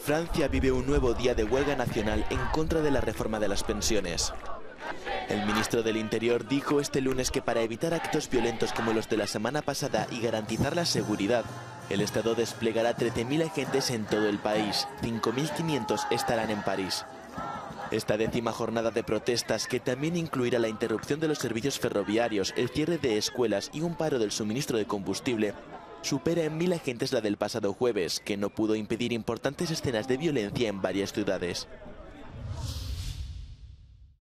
Francia vive un nuevo día de huelga nacional en contra de la reforma de las pensiones. El ministro del Interior dijo este lunes que para evitar actos violentos como los de la semana pasada y garantizar la seguridad, el Estado desplegará 13.000 agentes en todo el país, 5.500 estarán en París. Esta 10ª jornada de protestas, que también incluirá la interrupción de los servicios ferroviarios, el cierre de escuelas y un paro del suministro de combustible, supera en 1.000 agentes la del pasado jueves, que no pudo impedir importantes escenas de violencia en varias ciudades.